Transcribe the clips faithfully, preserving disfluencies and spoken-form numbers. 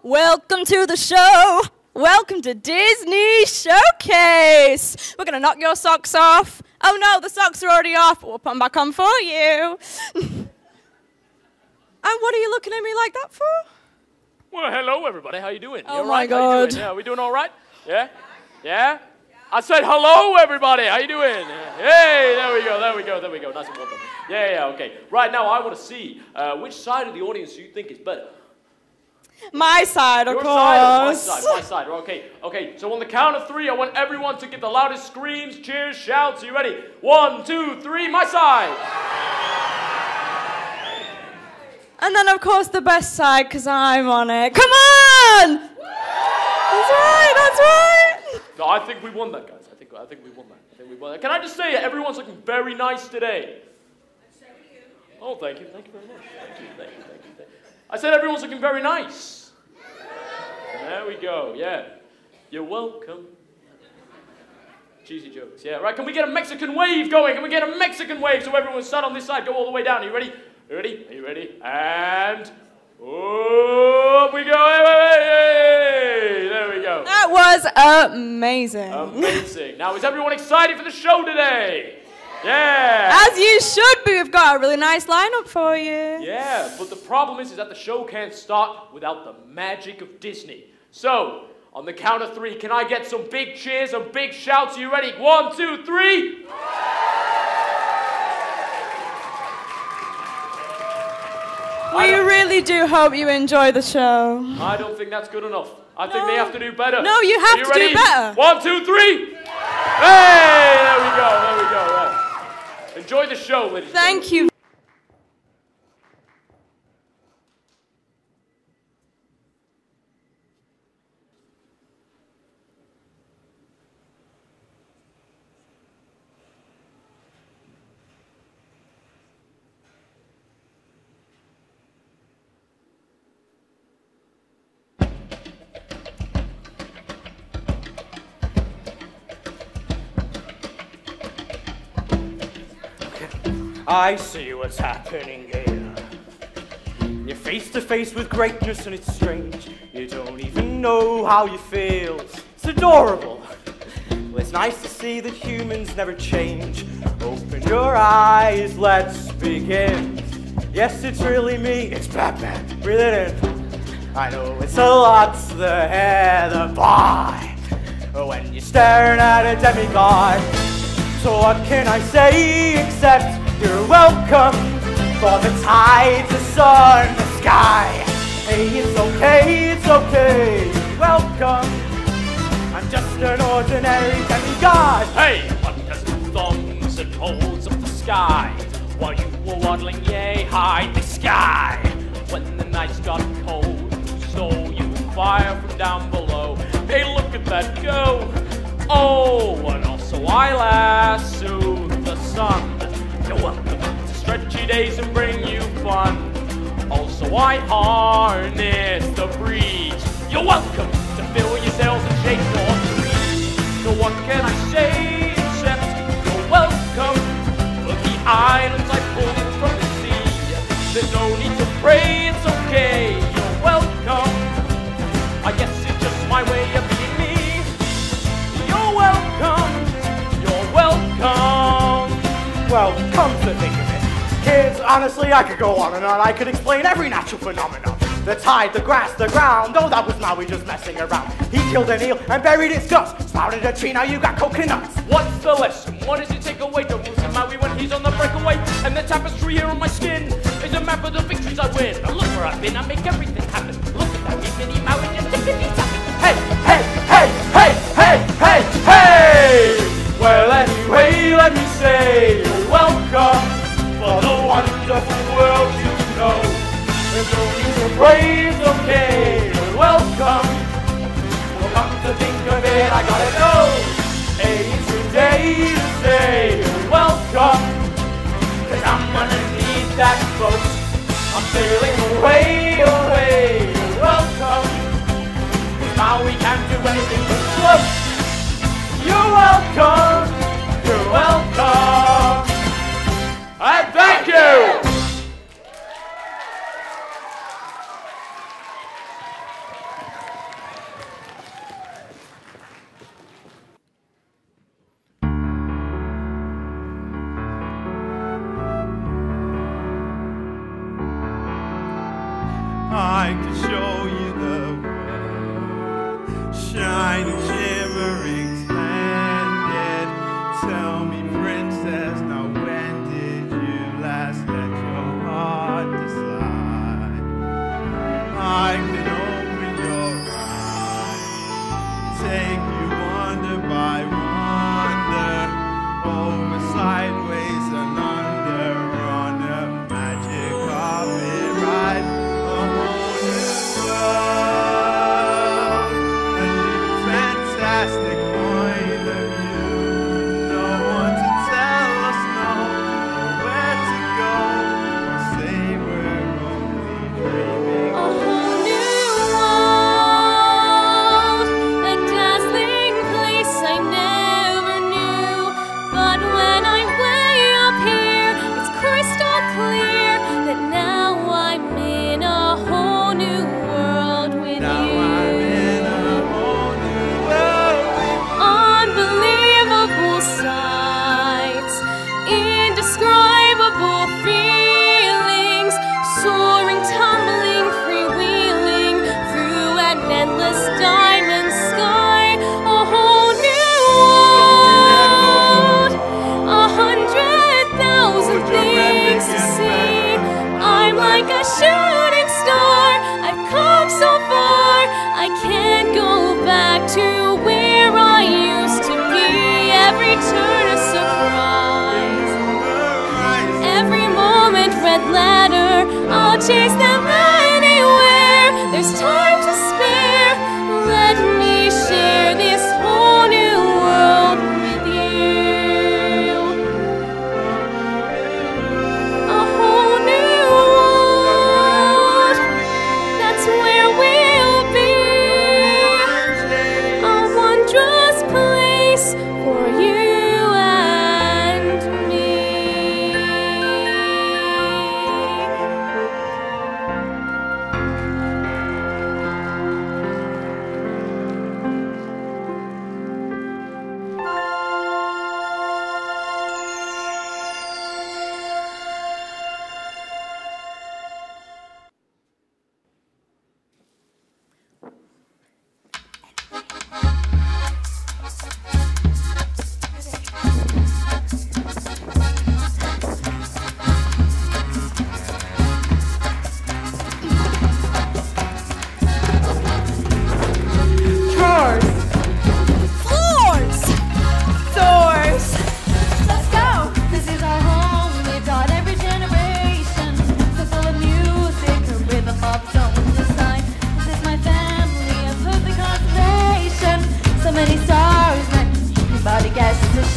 Welcome to the show. Welcome to Disney Showcase. We're going to knock your socks off. Oh no, the socks are already off, but we'll put them back on for you. And what are you looking at me like that for? Well, hello, everybody. How you doing? Oh, you my right? God. How you doing? Yeah, are we doing all right? Yeah? Yeah? I said hello, everybody. How you doing? Hey, there we go, there we go, there we go. Nice and welcome. Yeah, yeah, okay. Right now, I want to see uh, which side of the audience you think is better. My side, of Your course. side or my side? My side. Okay, okay. So on the count of three, I want everyone to give the loudest screams, cheers, shouts. Are you ready? One, two, three, my side. And then, of course, the best side, because I'm on it. Come on! That's right, that's right. No, I think we won that, guys. I think, I think we won that. I think we won that. Can I just say, everyone's looking very nice today. Oh, thank you. Thank you very much. Thank you, thank you, thank you. Thank you. I said everyone's looking very nice. There we go, yeah. You're welcome. Cheesy jokes, yeah. Right, can we get a Mexican wave going? Can we get a Mexican wave so everyone's sat on this side? Go all the way down. Are you ready? Are you ready? Are you ready? And... oh, we go. Hey, hey, hey. There we go. That was amazing. Amazing. Now, is everyone excited for the show today? Yeah. As you should be. We've got a really nice lineup for you. Yeah, but the problem is, is that the show can't start without the magic of Disney. So, on the count of three, can I get some big cheers and big shouts? Are you ready? One, two, three. We really do hope you enjoy the show. I don't think that's good enough. I think no. they have to do better. No, you have you to ready? do better. One, two, three. Hey, there we go, there we go. Right. Enjoy the show, ladies and gentlemen. Thank you. I see what's happening here. You're face to face with greatness and it's strange. You don't even know how you feel. It's adorable. Well, it's nice to see that humans never change. Open your eyes, let's begin. Yes, it's really me, it's Batman. Breathe it in. I know it's a lot the hair, the buy. When you're staring at a demigod. So what can I say except you're welcome for the tides, the sun, the sky. Hey, it's okay, it's okay, you're welcome. I'm just an ordinary demigod. Hey, what does two thumbs and holds up the sky while you were waddling yay high in the sky? When the nights got cold, who stole you fire from down below? Hey, look at that go. Oh, and also I lassoed the sun. You're welcome to stretchy days and bring you fun. Also I harness the breeze. You're welcome to fill your sails and shake your trees. So what can I say except you're welcome for the islands I pulled from the sea. There's no need to pray, it's okay. You're welcome. I guess it's just my way of being me. You're welcome. You're welcome. Well, come to think of it, kids, honestly, I could go on and on. I could explain every natural phenomenon. The tide, the grass, the ground. Oh, that was Maui just messing around. He killed an eel and buried its guts. Sprouted a tree, now you got coconuts. What's the lesson? What does it take away? Don't lose Maui when he's on the breakaway. And the tapestry here on my skin is a map of the victories I win. Now look where I've been, I make everything happen. Look at that wee mini Maui just tippity tapping. Hey, hey, hey, hey, hey, hey, hey! Well, anyway, let me say you're welcome for the wonderful world you know. There's no need to praise, okay, you're welcome. Well, come to think of it, I gotta know. Hey, it's your day to say you're welcome. Cause I'm gonna need that boat. I'm sailing away, away, you're welcome. Cause now we can't do anything but float. You're welcome, you're welcome. And thank you.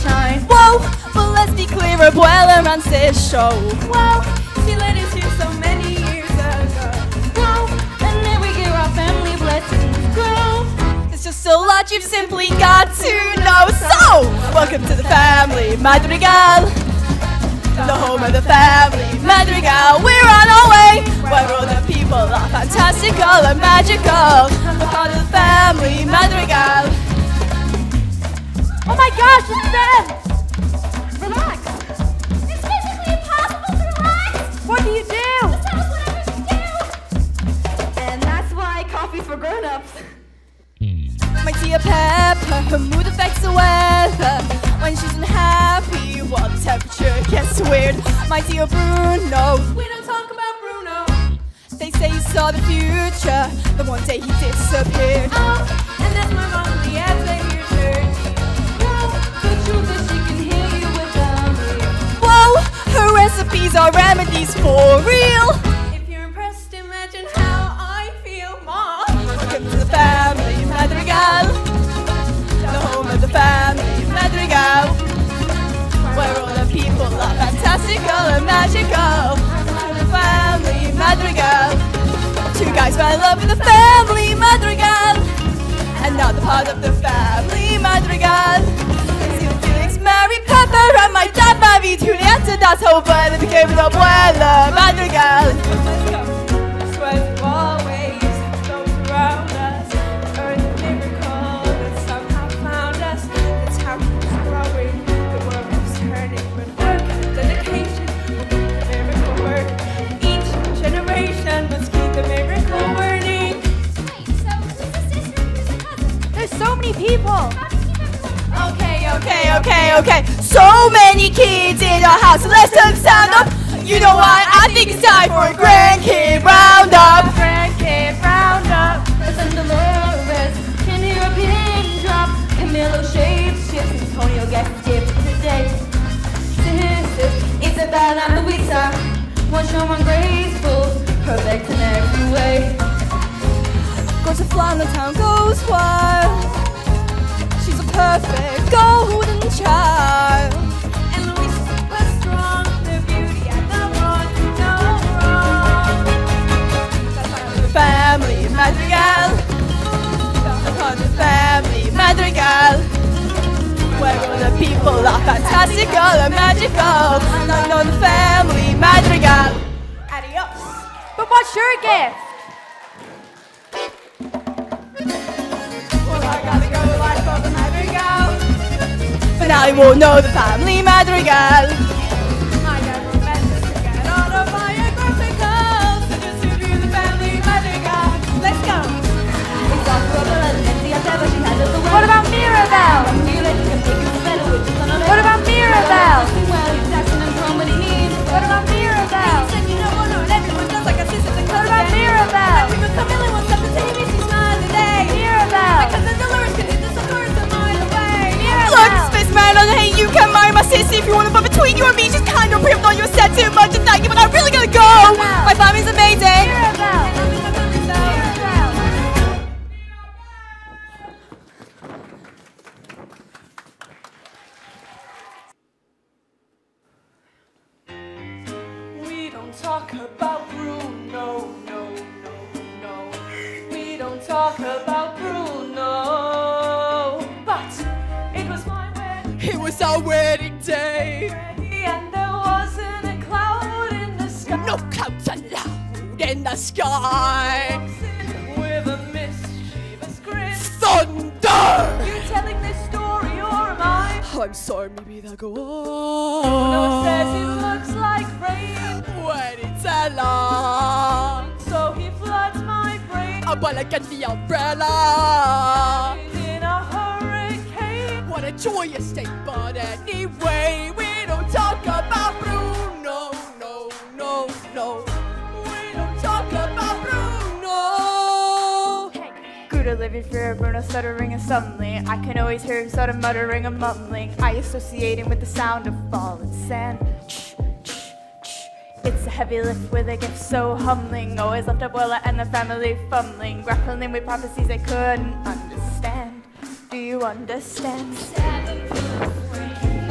sunshine. Whoa, but let's be clear, Abuela runs this show. Whoa, she led us here so many years ago. Whoa, and then we give our family blessings grow. It's just a lot you've simply got to know. So, welcome to the family Madrigal, the home of the family Madrigal. We're on our way, where all the people are fantastical and magical. We're part of the family Madrigal. Oh my gosh, it's them! Relax. It's physically impossible to relax! What do you do? Just tell us whatever to do! And that's why coffee's for grown-ups. My Tia Pepper, her mood affects the weather. When she's unhappy, well, the temperature gets weird. My Tia Bruno, we don't talk about Bruno. They say he saw the future, but one day he disappeared. Oh, and that's my mom, Leanne, here turning. The truth is she can hear you without me. Whoa, her recipes are remedies for real. If you're impressed, imagine how I feel, Mom. Welcome to the family Madrigal, the home of the family Madrigal, where all the people are fantastical and magical. To the family Madrigal, two guys fell in love with the family Madrigal, and now they're part of the family Madrigal. Felix married Pepper and my dad married Julieta. That's how Abuela became an Abuela Madrigal. Let's go. I swear to always those around us. Earth a miracle that somehow found us. That's how it's growing. The world is turning with work and dedication. The miracle work. Each generation must keep the miracle burning. Wait, so who's the sister and who's the cousin? There's so many people. How do you keep everyone? Okay, okay, okay, okay. So many kids in our house, so let's them stand up. You know what? I think it's time for a grandkid roundup. Grandkid roundup. Listen to Dolores, can hear a pin drop. Camilo shapes shifts, Antonio gets tips today. Sisters, Isabella and Luisa, one show one graceful, perfect in every way. Goes to fly and the town goes wild. She's a perfect golden child. And Luisa's super strong, the beauty and the wrong, no wrong. That's part of the family Madrigal. That's part of the family Madrigal, where all the people are fantastical and magical. And I know the family Madrigal. Adios. But what's your gift? Well, I gotta go like for the Madrigal. But now you won't know the family Madrigal. I never meant this to get autobiographical. So just to view the family Madrigal. Let's go. What about Mirabelle? What about Mirabelle? What about Mirabelle? What about Mirabelle? Look, Spaceman, I hate you. Can't marry my sister if you want to, but between you and me, she's kind of proved on you said too much and thank you, but I'm really gonna go. My family's amazing. We don't talk about Bruno, no, no, no. We don't talk about Bruno. But it was my wedding. It was our wedding day. And there wasn't a cloud in the sky. No clouds allowed in the sky. With a mischievous grin. Thunder! You telling this story or am I? I'm sorry, maybe that'll go Bruno on. says it looks like rain. When it's a long, So he floods my brain. I wanna get the umbrella. In a hurricane. What a joyous day, but anyway, we don't talk about Bruno, no, no, no. We don't talk about Bruno. Good living for Bruno stuttering and stumbling. I can always hear him sort of muttering and mumbling. I associate him with the sound of falling sand. It's a heavy lift with a gift so humbling. Always left Abuela and the family fumbling, grappling with prophecies they couldn't understand. Do you understand? Seven foot rain.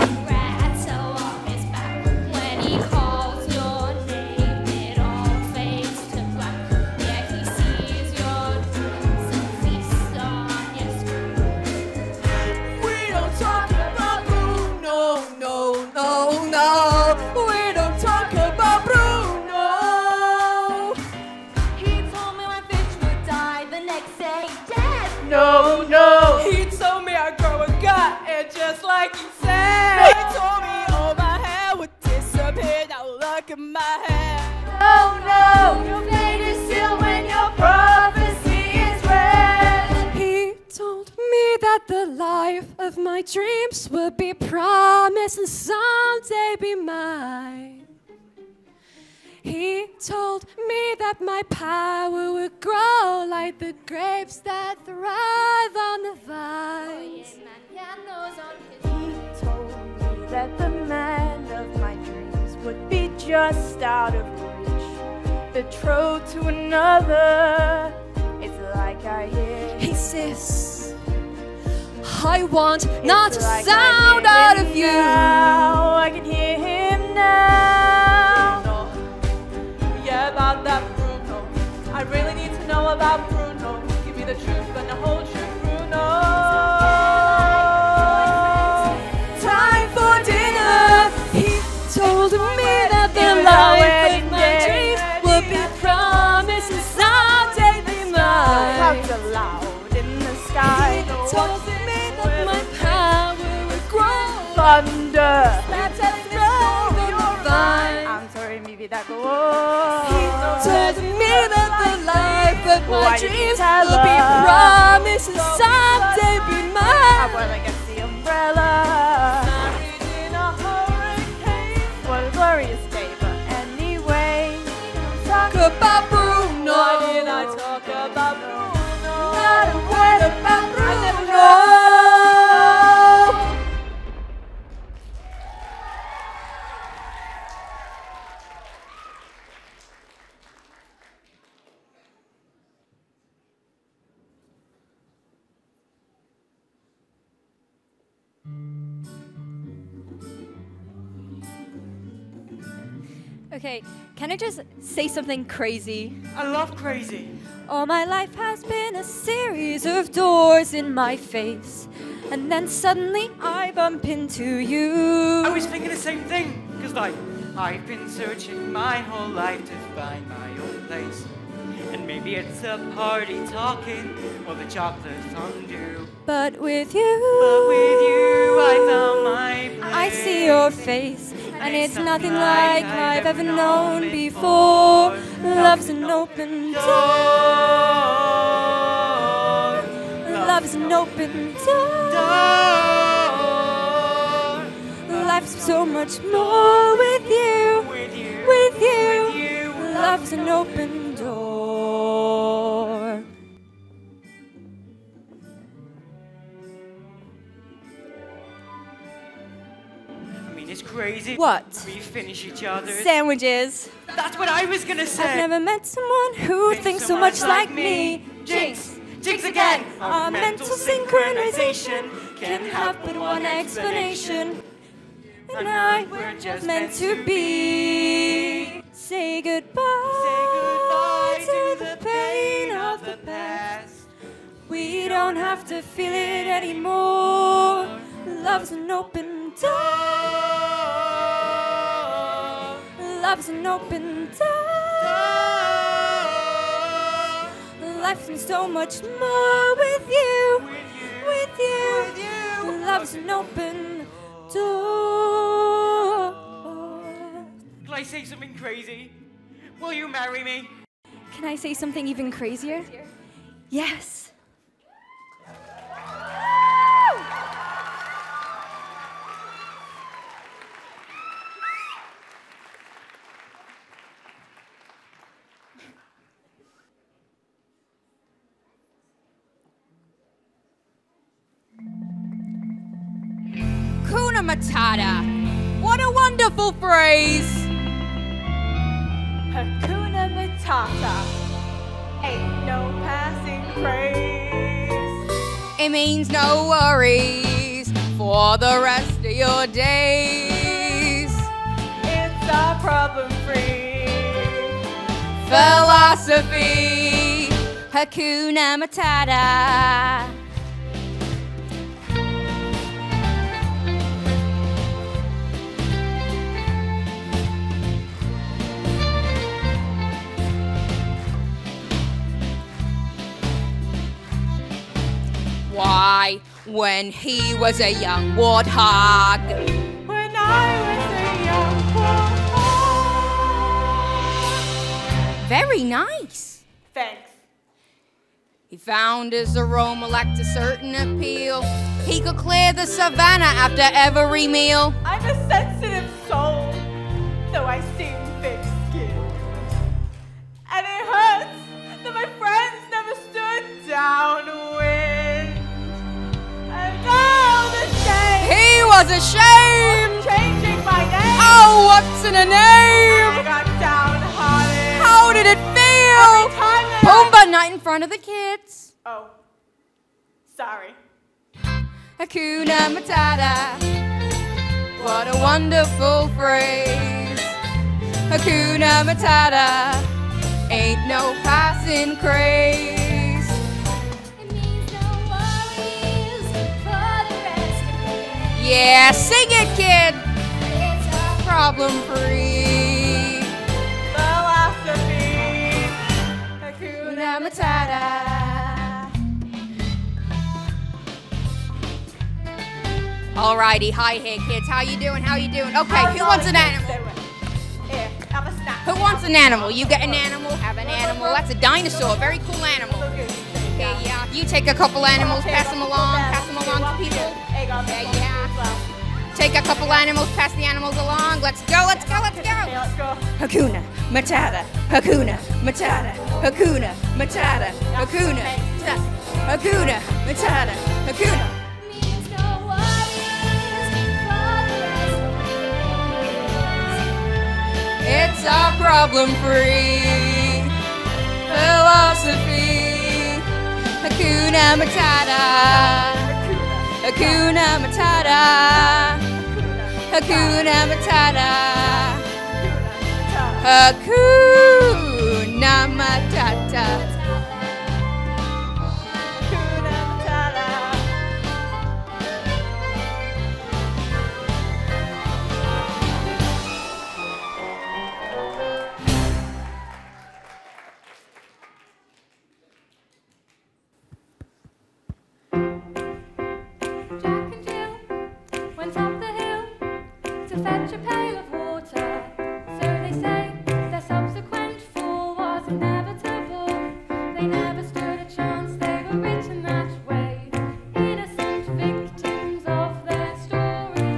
no, no. He told me I'd grow a gut, and just like he said, he told me all my hair would disappear. Now look at my hair. Oh no, your fate is sealed when your prophecy is read. He told me that the life of my dreams would be promised and someday be mine. He told me that my power would grow like the grapes that thrive on the vines. He told me that the man of my dreams would be just out of reach, betrothed to another. It's like I hear. He says, I want not a It's like sound I hear out him of you. now. I can hear him now. Yeah, about that Bruno. I really need to know about Bruno. Give me the truth and the whole truth, Bruno. Time for dinner. He told me that the life of my dreams would be promised and someday be mine. Clouds are loud in the sky. He told me that my power would grow. Thunder. That's a thrive on the vine. I'm sorry, maybe that go on. He told me that the life of my Why did you dreams tell will be her? promised and someday be I mine. wear like the umbrella. Married in a hurricane. What a glorious day, but anyway. Talk about Bruno. Why did I talk about Bruno? Not a word about Bruno. I never know. Okay, can I just say something crazy? I love crazy. All my life has been a series of doors in my face, and then suddenly I bump into you. I was thinking the same thing, because like, I've been searching my whole life to find my own place. And maybe it's a party talking, or the chocolate fondue. But with you, But with you, I found my place. I see your face, and it's nothing like I've ever known before. Love's an open door. Love's an open door. Life's so much more with you. With you, With you, with you, love's an open door. I mean, it's crazy. What? We finish each other's. Sandwiches. That's what I was gonna say. I've never met someone who thinks so much like me. Jinx, jinx again. Our mental synchronization can have but one explanation. And I were just meant to be. Say goodbye, Say goodbye to the pain of the past. We don't have to feel it anymore. Love's an open door. Love's an open door. Life's so much more with you. With you. Love's an open door. Can I say something crazy? Will you marry me? Can I say something even crazier? Yes. Hakuna Matata. What a wonderful phrase. Hakuna Matata. Ain't no passing craze. It means no worries for the rest of your days. It's our problem-free Philosophy. Hakuna Matata. die when he was a young warthog. When I was a young warthog. Very nice. Thanks. He found his aroma lacked a certain appeal. He could clear the savannah after every meal. I'm a sensitive soul, though I seem thick-skinned. And it hurts that my friends never stood downwind. And all the shame He was ashamed. of changing my name. Oh, what's in a I name? got downhearted. How did it feel? Every time that I- Boomba night in front of the kids. Oh, sorry. Hakuna Matata. What a wonderful phrase. Hakuna Matata. Ain't no passing craze. It means no worries for the rest of the day. Yeah, sing it, kid. It's a Problem free. Philosophy. Hakuna Matata. Alrighty, hi here, kids. How you doing? How you doing? Okay, who wants an animal? Here, have a snack. Who wants an animal? You get an animal, have an animal. That's a dinosaur, very cool animal. Okay, yeah. You take a couple animals, pass them along, pass them along to people. Yeah, yeah. Take a couple animals, pass the animals along. Let's go, let's go, let's Okay, go. let's go. Hakuna Matata, Hakuna Matata, Hakuna Matata, Hakuna Matata, Hakuna Matata, Hakuna. means no worries for the rest of the day. It's our problem-free philosophy. Hakuna Matata, Hakuna Matata, Hakuna Matata, Hakuna Matata. Hakuna Matata. Jack and Jill went up the hill to fetch a pail of water. So they say their subsequent fall was inevitable. They never stood a chance, they were written that way. Innocent victims of their story.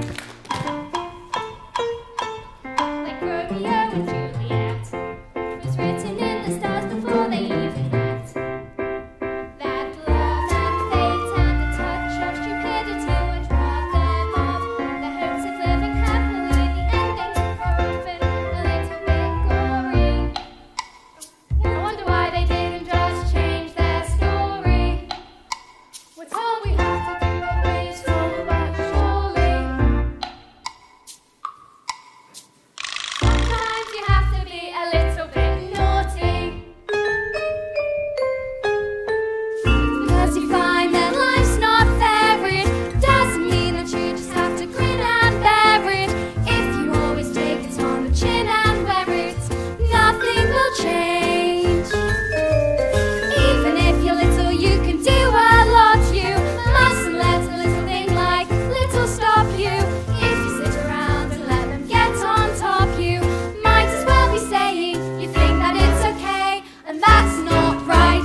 Like Romeo and Juliet was written in the stars before they even met. That love and fate and a touch of stupidity would rob them of the hopes of living happily. The endings are often a little bit gory. I wonder why they didn't just change their story. What's all we have to do but wait slowly but surely. Sometimes you have to be a little bit naughty. Because you find that life's not fair, it doesn't mean that you just have to grin and bear it. If you always take it on the chin and wear it, nothing will change. Even if you're little, you can do a lot. You mustn't let a little thing like little stop you. If you sit around and let them get on top, you might as well be saying you think that it's okay, and that's not right.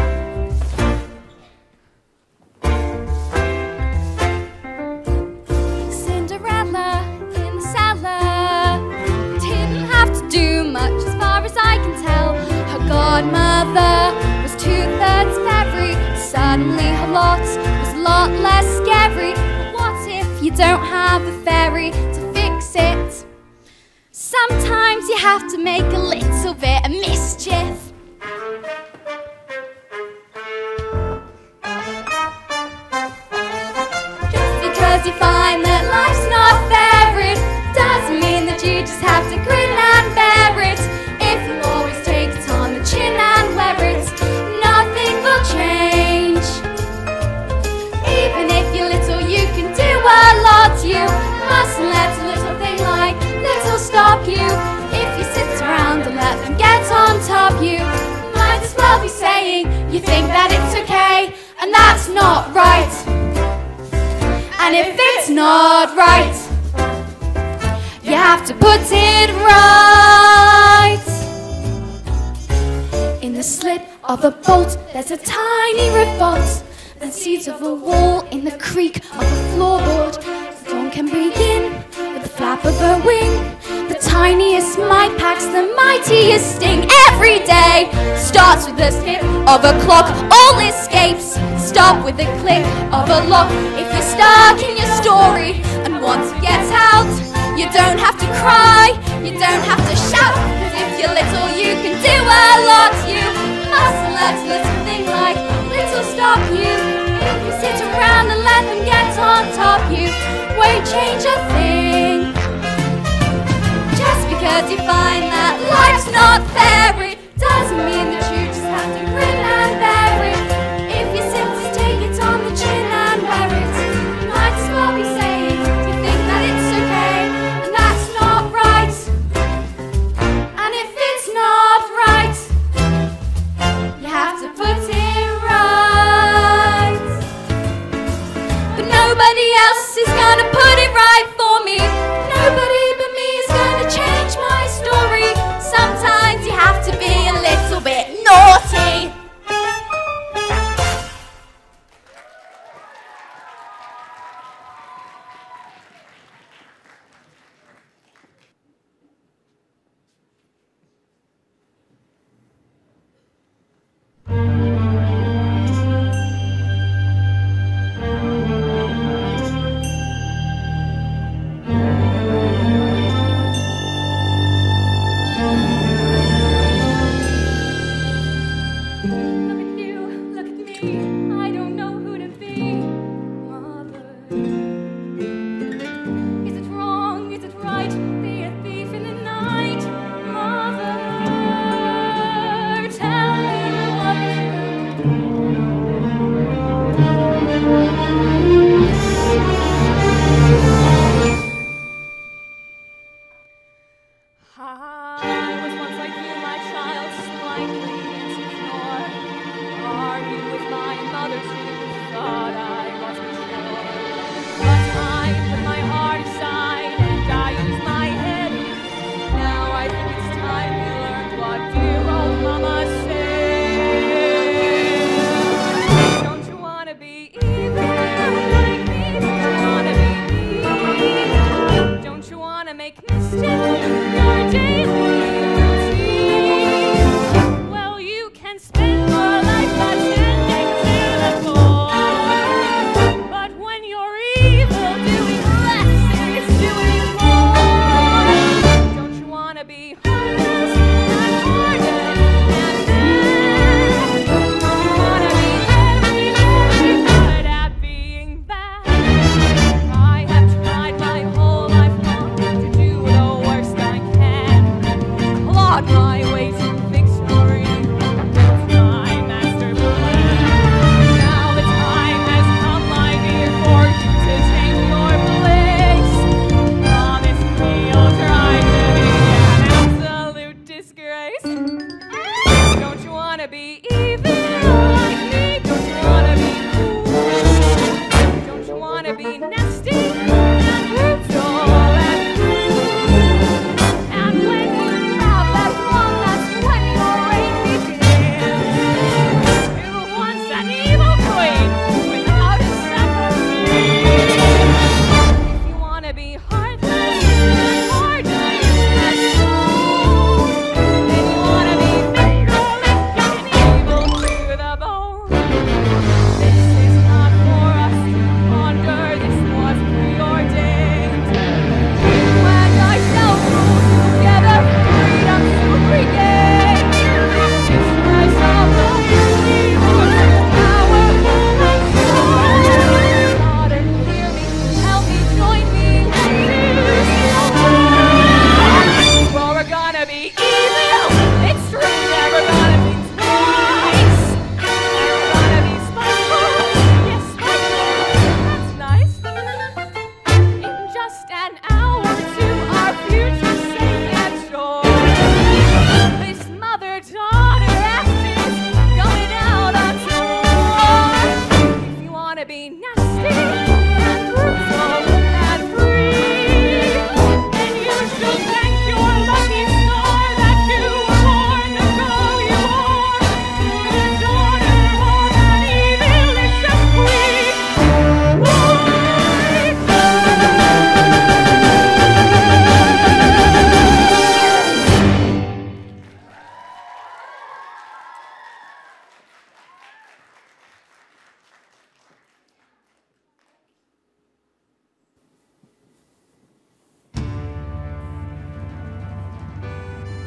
Cinderella in the cellar didn't have to do much as far as I can tell. Her godmother was two-thirds fairy. Suddenly her lot was a lot less scary. But what if you don't have a fairy to fix it? Sometimes you have to make a little bit of mischief. Just because you find that life's not fair, it doesn't mean that you just have to grin and bear it. If you always take it on the chin and wear it, nothing will change. Even if you're little, you can do a lot. You mustn't let a little thing like little stop you. If you sit around and let them get on top, you might as well be saying you think that it's okay, and that's not right. And if it's not right, you have to put it right. In the slip of a bolt, there's a tiny revolt, and seeds of a wall in the creak of a floorboard. The dawn can begin with the flap of a wing. The tiniest mite packs the mightiest sting. Every day starts with the snip of a clock. All escapes stop with the click of a lock. If you're stuck in your story and want to get out, you don't have to cry, you don't have to shout. Cause if you're little, you can do a lot. You mustn't let a little thing like little stop you. If you sit around and let them get on top, you won't change a thing. Just because you find that life's not fair, it doesn't mean that you just have to grin and bear it. If you simply take it on the chin and wear it, you might as well be saying you think that it's okay, and that's not right. And if it's not right, you have to put it right. But nobody else is gonna put it right for me. Nobody but me is gonna change my story. Sometimes you have to be a little bit naughty. Be nasty and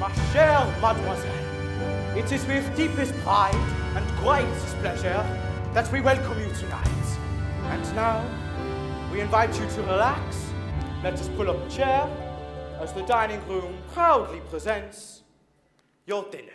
Ma chère mademoiselle, it is with deepest pride and greatest pleasure that we welcome you tonight. And now, we invite you to relax. Let us pull up a chair as the dining room proudly presents your dinner.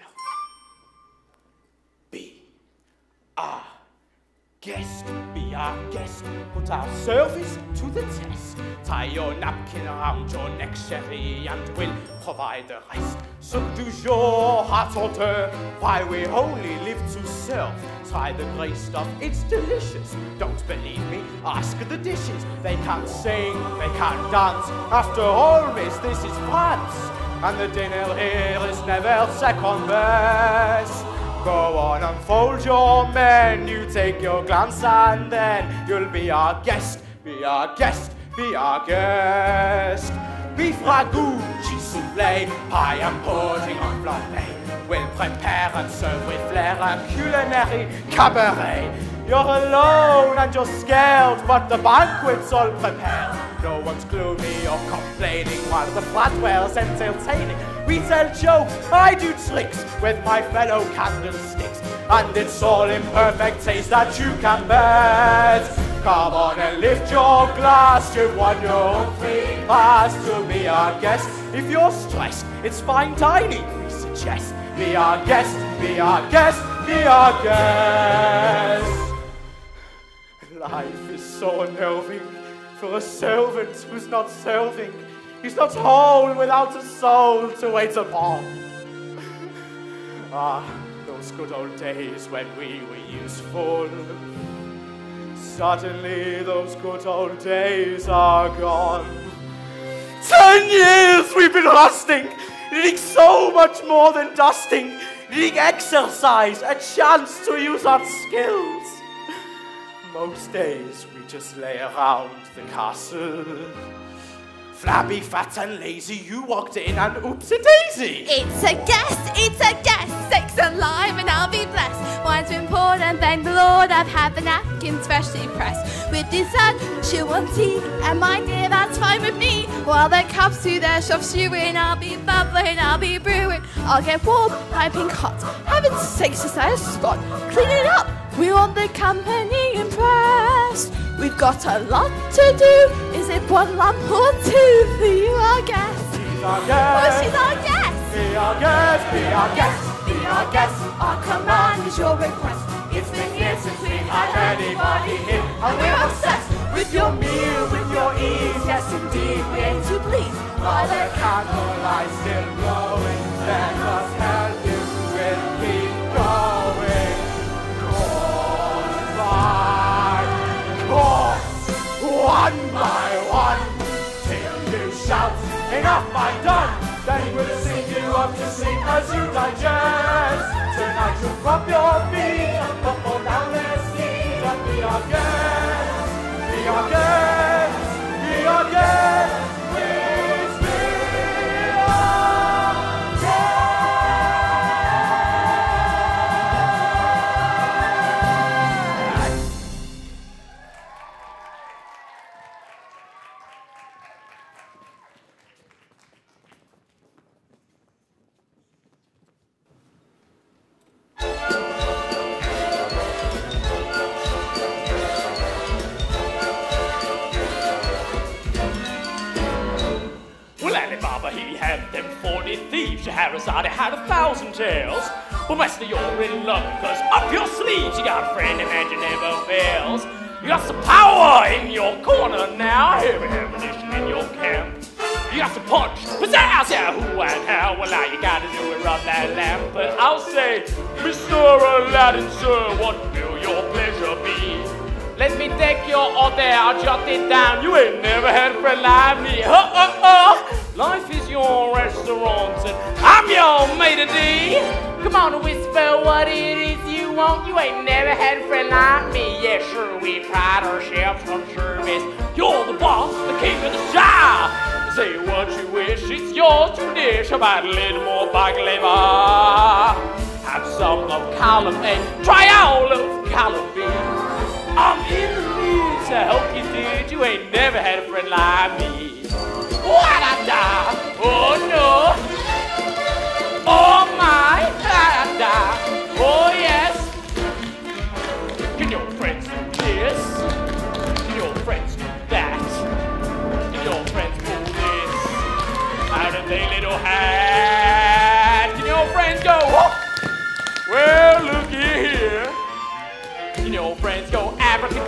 Be our guest, be our guest, put our service to the test. Tie your napkin around your neck, chérie, and we'll provide the rest. So do your hot hors why we only live to serve. Try the grey stuff, it's delicious. Don't believe me, ask the dishes. They can't sing, they can't dance. After all, miss, this is France, and the dinner here is never second best. Go on, unfold your menu, take your glance, and then you'll be our guest, be our guest, be our guest. Beef ragout, cheese soufflé, pie and pudding en flambé. We'll prepare and serve with flair and culinary cabaret. You're alone and you're scared, but the banquet's all prepared. No one's gloomy or complaining while the flatware's entertaining. We tell jokes, I do tricks with my fellow candlesticks, and it's all in perfect taste that you can bet. Come on and lift your glass, you've won your own free pass to be our guest. If you're stressed, it's fine dining, we suggest. Be our guest, be our guest, be our guest. Life is so unnerving for a servant who's not serving. He's not whole without a soul to wait upon. Ah, those good old days when we were useful. Suddenly those good old days are gone. Ten years we've been rusting, needing so much more than dusting, needing exercise, a chance to use our skills. Most days we just lay around the castle. Flabby, fat and lazy, you walked in and oops-a-daisy. It's a guest, it's a guest, sex alive and I'll be blessed. Wine's been poured and thank the Lord I've had the napkins freshly pressed. With dessert, she'll want tea, and my dear, that's fine with me. While the cups to their shops stewing, I'll be bubbling, I'll be brewing. I'll get warm, piping hot, heaven's sakes, is that a spot? Clean it up, we want the company impressed. We've got a lot to do. Is it one lump or two for you, our guest? She's our guest. Oh, she's our guest. Be our guest, be our guest, Be our guest. Our command is your request. It's been years since we've had anybody here, and we're obsessed with your meal, with your ease. Yes, indeed, we aim to please. While the candlelight still glowing, let us help you with keep going. course by course, one by one, till you shout, enough, I'm done. Then we'll sing you up to sleep as you digest. Tonight you'll rub your feet and couple down their seat and be our guest, be our guest, be our guest. Please be our guest. Well, Alibaba, he had them forty thieves. Scheherazade had a thousand tales. But Master, you're in luck, cause up your sleeves you got a friend and magic never fails. You got some power in your corner now, heavy ammunition in your camp. You got some punch, pizzazz, yeah, who and how. Well, all you gotta do is rub that lamp. But I'll say, Mister Aladdin, sir, what will your pleasure be? Let me take your order, I'll jot it down. You ain't never had a friend like me. Oh, oh, oh. Life is your restaurant and I'm your maitre d'. Come on, whisper what it is you want. You ain't never had a friend like me. Yeah, sure, we pride ourselves on service. You're the boss, the king of the show. Say what you wish, it's yours to dish. How about a little more baklava? Have some of column A, try all of column B. I'm in the mood to help you, dude. You ain't never had a friend like me. What-a-da, oh no.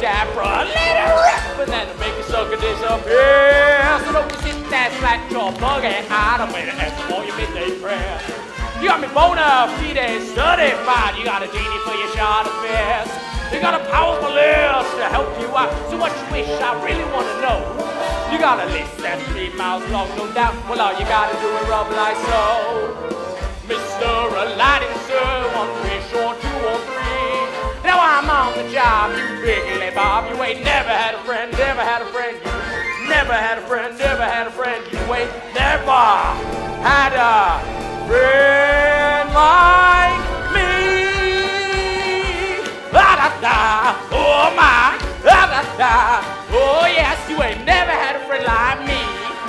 abracadabra, let it rip, and then make a sucker disappear. So don't sit there flat jaw bugging out of it and for your midday prayer. You got me bona fide certified. You got a genie for your shot of fist. You got a powerful list to help you out. So what you wish, I really want to know. You got a list that's three miles long, no doubt. Well, all you gotta do is rub like so. Mister Aladdin, sir, one fish or two or three. Now I'm on the job, you biggly bob. You ain't never had a friend, never had a friend. You never had a friend, never had a friend. You ain't never had a friend like me. Da da da, oh my, da da da. Oh yes, you ain't never had a friend like me.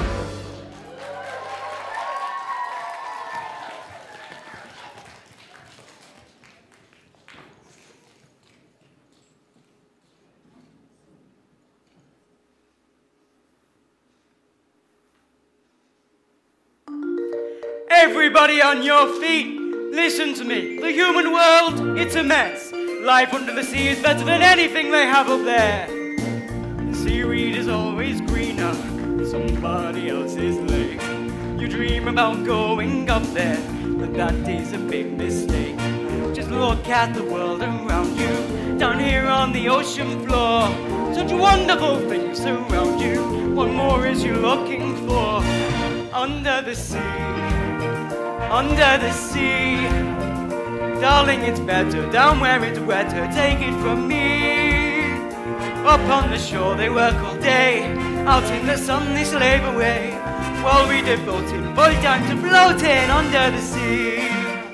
Everybody on your feet, listen to me. The human world, it's a mess. Life under the sea is better than anything they have up there. The seaweed is always greener than somebody else's lake. You dream about going up there, but that is a big mistake. Just look at the world around you, down here on the ocean floor. Such wonderful things surround you. What more is you looking for? Under the sea, under the sea. Darling, it's better down where it's wetter. Take it from me. Up on the shore they work all day. Out in the sun they slave away, while we devote in full time to floating under the sea.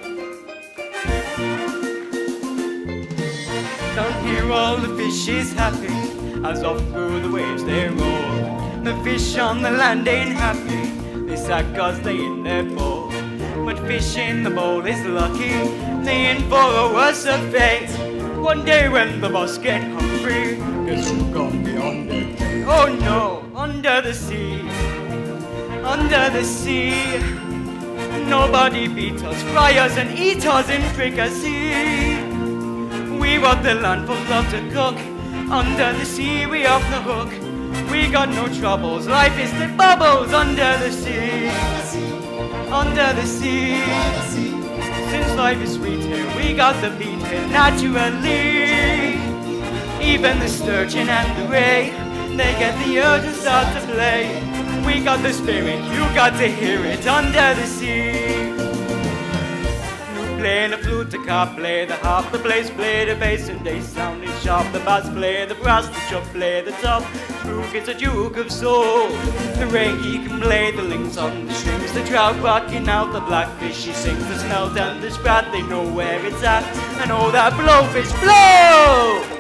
Down here all the fish is happy, as off through the waves they roll. The fish on the land ain't happy, they sad cause they in their bowl. But fish in the bowl is lucky, they in for a worse fate. One day when the boss get hungry, guess who gon' be on their plate? Oh no, under the sea, under the sea. Nobody beat us, fry us and eat us in fricassee. We want the land for love to cook, under the sea we off the hook. We got no troubles, life is the bubbles under the sea. Under the sea, since life is sweet here, we got the beat here naturally. Even the sturgeon and the ray, they get the urge and start to play. We got the spirit, you got to hear it under the sea. You play the flute, the cop play the harp, the bass play the bass and they sounding sharp. The bass play the brass, the chop play the top. Duke is a duke of soul. The ray he can play the links on the strings. The trout rocking out the blackfish he sings. The smelt and the sprat they know where it's at, and all that blowfish blow.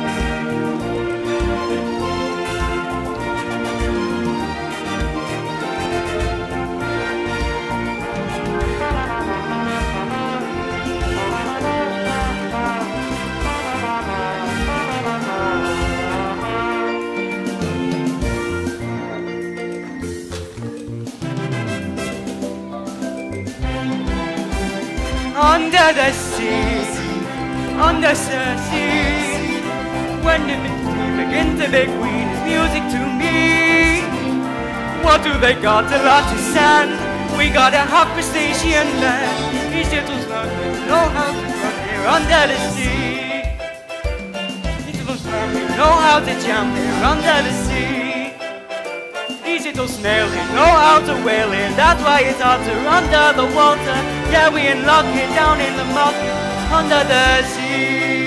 Under the sea, under the sea. When the sea begins to make green, it's music to me. What do they got? A lot of sand. We got a hot crustacean land. These little slugs know how to run here under the sea. These little slugs know how to jump here under the sea. These little snails they know how to whale here. That's why it's hard to under the water. Yeah, we unlock it down in the muck under the sea.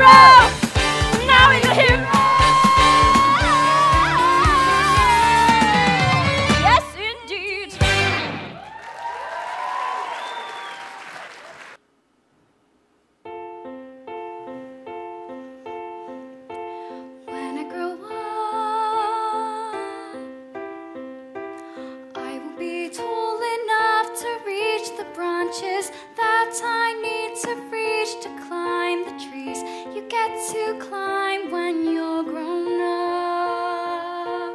hero. Now he's a hero. Yes, indeed. When I grow up, I will be tall enough to reach the branches that I need to reach to climb the trees you get to climb when you're grown up.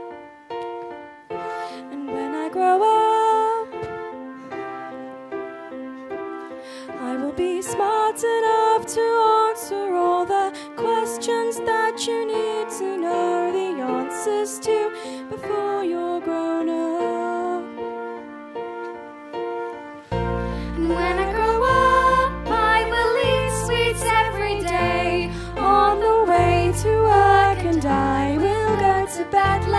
And when I grow up, I will be smart enough to answer all the questions that you need to know the answers to before you're grown up. And when I grow up, I will eat sweets every day. On the way to work, and I will go to bed